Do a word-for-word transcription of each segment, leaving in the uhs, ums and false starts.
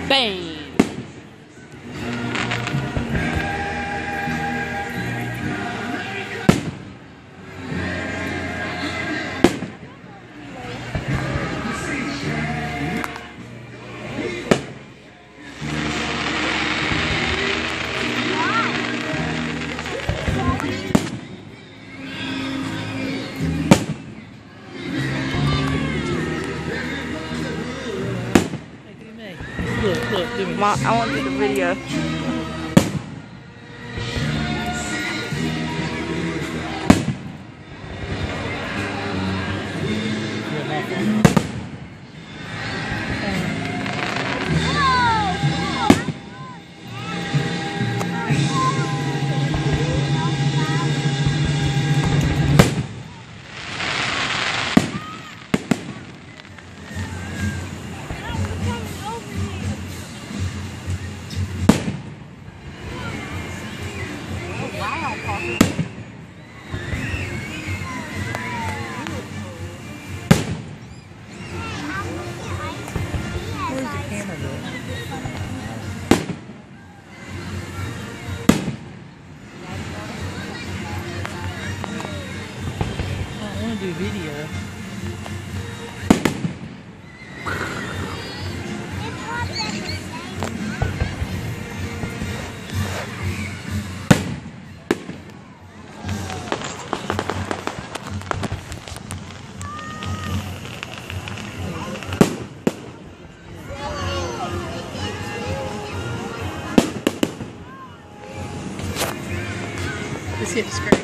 Bang! Look, look, do me. Mom, I want to do the video. Where's the camera go? I want to do video. Let's hit the screen.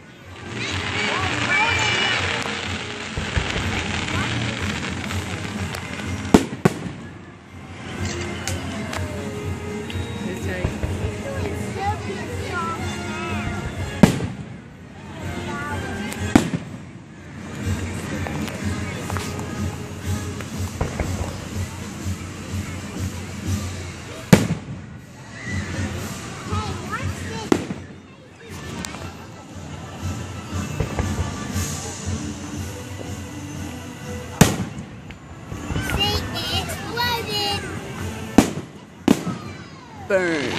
Burn.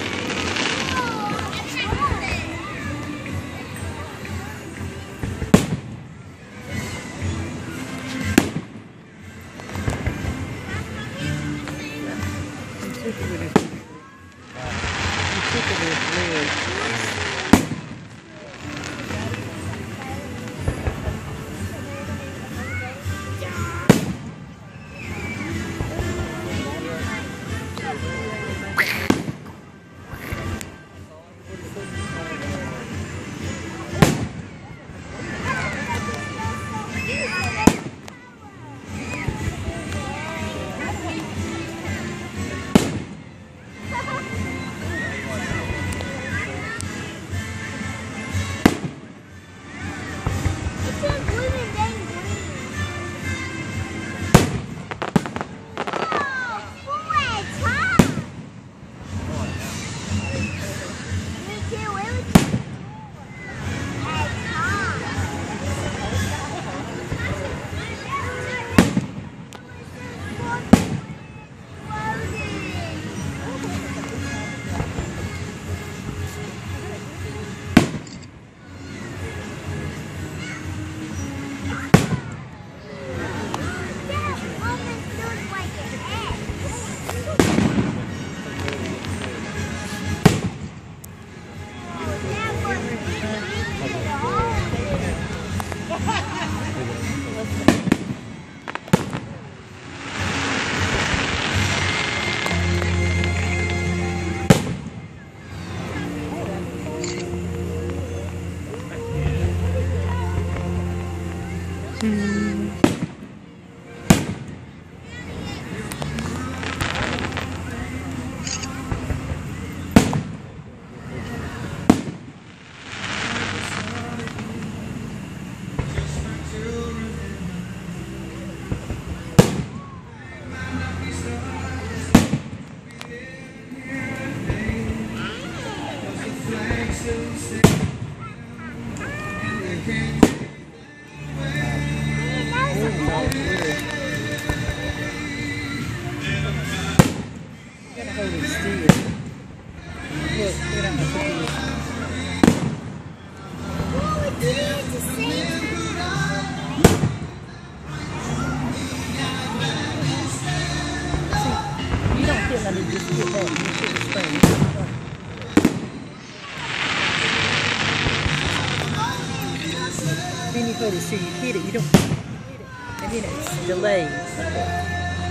notice here, you hit it, you don't hit it, and then it delays.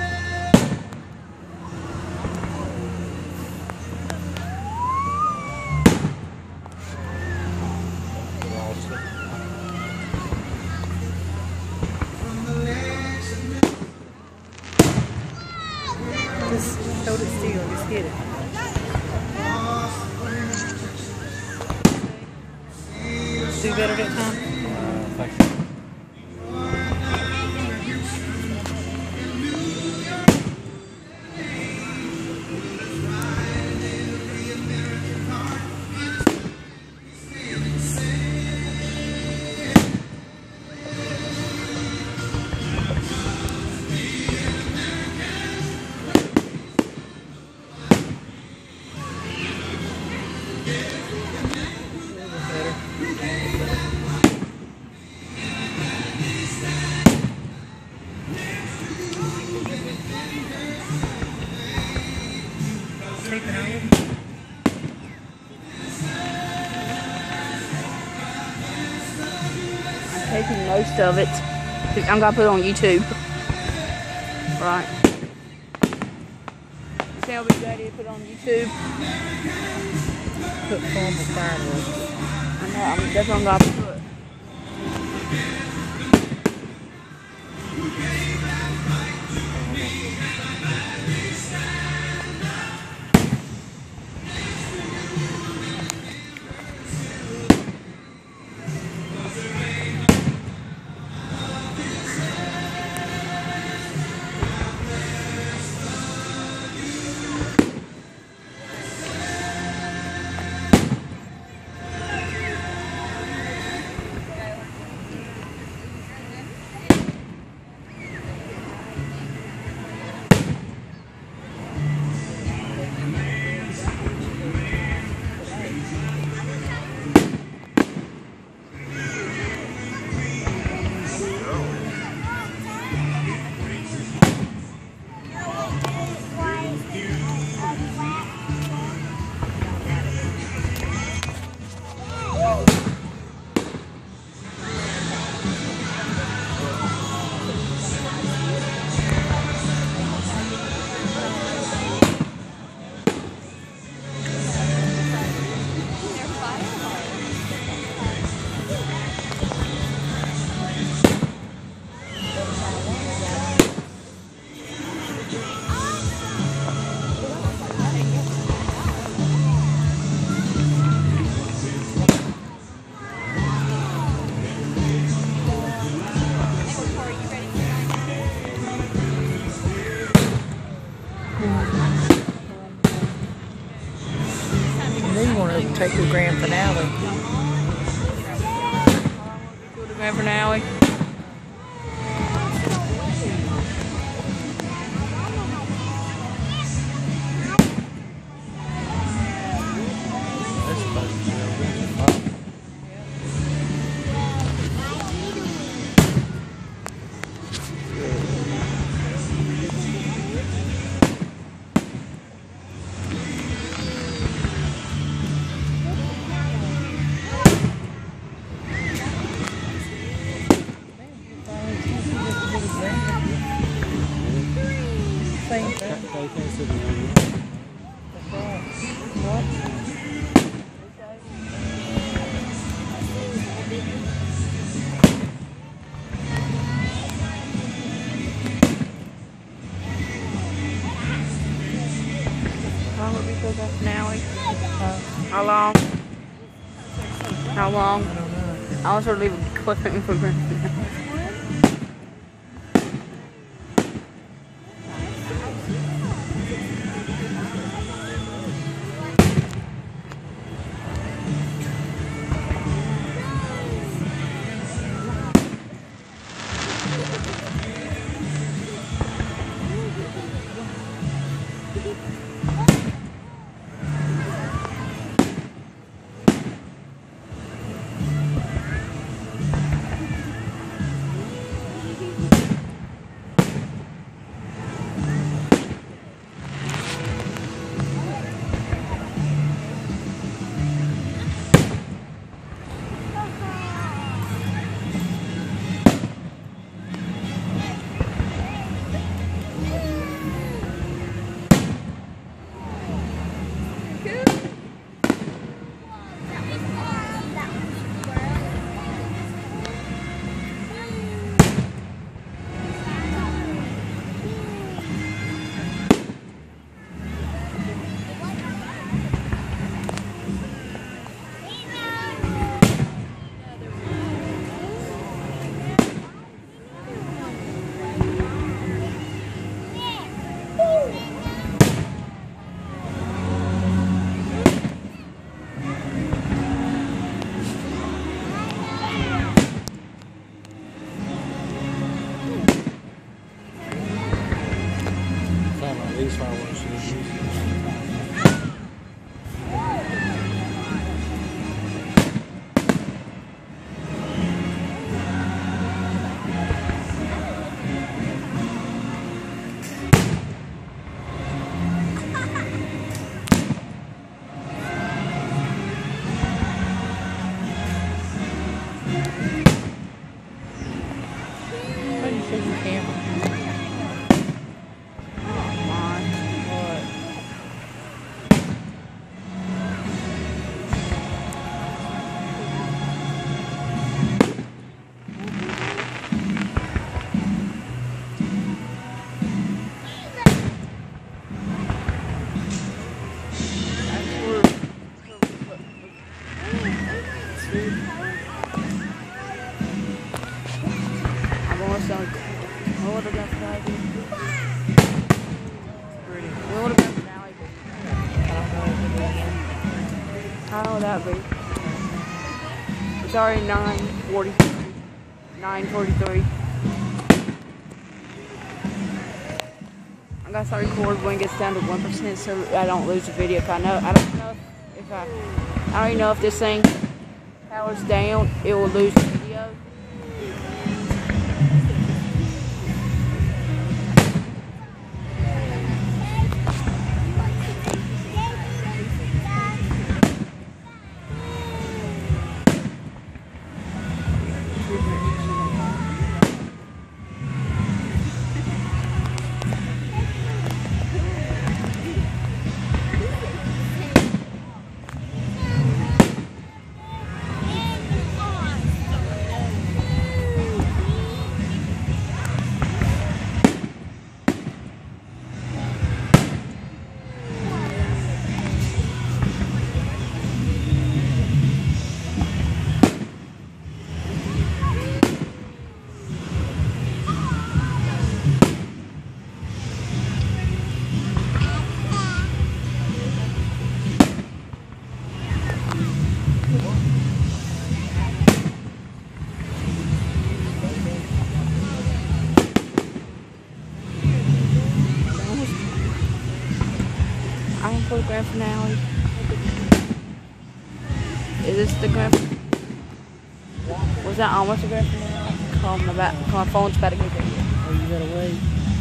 Just hold it still, just hit it. Do better that time? Uh, thank you. Taking most of it. I'm gonna put it on YouTube. Right. See how big that is? Put it on YouTube. Put formal fireworks. I know. I'm definitely gonna put. Take the grand finale. Do the grand finale. Same thing. What? How long will we go that finale? Uh, How long? How long? I don't know. I'll sort of leave a clipping for grand finale. fireworks. How do you show your camera? What? I'm almost done. What would have done for Ivy? Pretty. What would have done for Ivy? How would that be? It's already nine forty-three. nine forty-three. I gotta start recording when it gets down to one percent so I don't lose the video. If I know, I don't know if I, I don't even know if this thing powers down, it will lose the video. I am for the grand finale. Is this the grand? Was that almost the grand finale? Call my back. My phone's about to go dead. Oh, you gotta wait.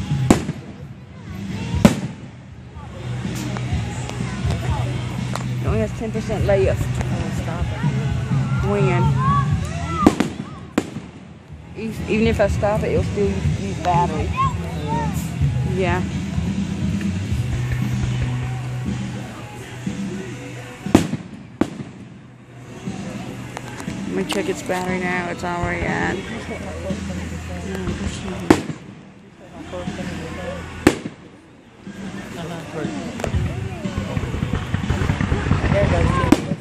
It only has ten percent left. Oh, stop it. When? E- Even if I stop it, it'll still use battery. Yeah. Let me check its battery now. It's already at. There goes.